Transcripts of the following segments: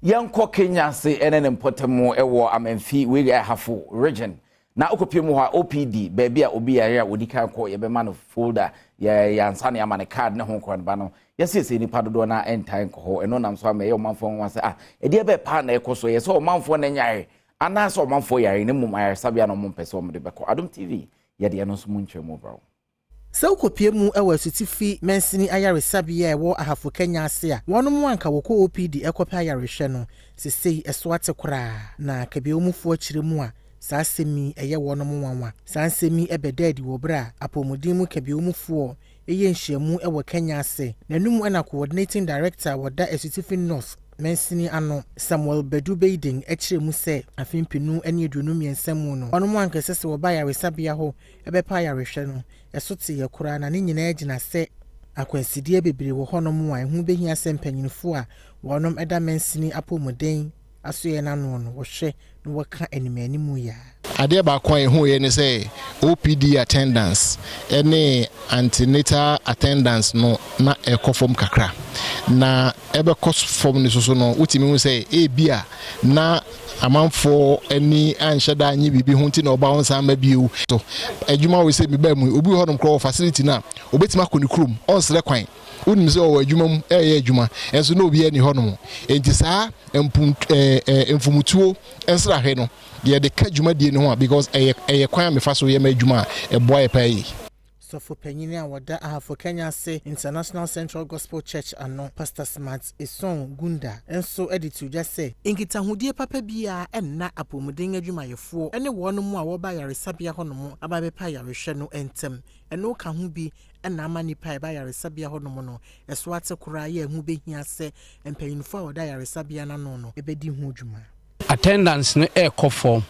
Yanko Kenya se enen mpotemo ewo amenfi we hafo region na okopiem ho OPD baby a obi ya odika ko ye be man folder ya ansane amane card ne ho kwan ba no yesese ni padodo na entan ko ho eno nam so am ye omanfo ho ase e be pa na ekoso ye so omanfo na nyae ana so omanfo yare ne mum ayar sabia no mum pese omde be ko Adom TV ye de no so munchemu bro. So kopiemu ewa Asutifi mensini ayaresabia ewo ahafo Kenya ase a wonom anka woko OPD ekopa ayareshe no sesei eso ate kora na kabiomufu akiremu a saa semi eye wonom wanwa saa semi ebedadi wo bra Apomuden mu kabiomufu eye nhyiamu ewo Kenya ase nanum ana coordinating director woda Asutifi North mensini ano Samuel Bedu Beiding ekiremu se afimpinu ene adunum yensemu no wonom anka sese wo ba ayaresabia ho ebepa ayareshe no esote yakura na ne nyina agina se akwansidie bebre wo honom wa ehu behia se mpanyinfo a wonom eda mensini Apomuden asoye na no no wo hwe no waka animanimu ya ade ba kwan ehu ye ne se OPD attendance ene antenatal attendance no na ekofom kakra na ebe cost form ni so no utimi hu se bia na amanfo eni anhyeda anyi bibi hu nti na oba won san ma biu to adwuma we se mi ba mu obi honom kro facility na obetima koni krum onsre kwan unim se o adwuma mu eye adwuma enso na obi ani honom enti saa emfumutuo ensra hwe no ye de ka adwuma die ne ho because eye kwan me fa so ye ma adwuma e boy pay so for penyini a woda ahafo Kenya se International Central Gospel Church ano Pastor Smart Esong Gunda enso editu just say inkita hudie papa bia enna Apomuden adwumayefo ene wonom a wo ba yaresabia honom ababepa yarehwe no entem eno ka ho bi enna amanipa ba yaresabia honom no eso ate kura ye hu behia se empanyinfo a woda yaresabia na no ebedi hu adwuma attendance no form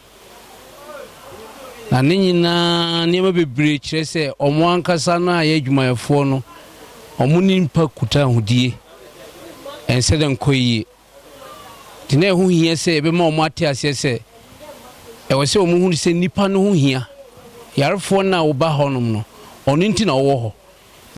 na nyina niema bebre kire se omo ankasa na aye adwumayefo no omo nimpa kuta hudie ensede nkoyi tine hu hia se be ma omo ate ase se e wo se omo hu se nipa no hu hia yarefo na wo ba honom no ono nti na wo ho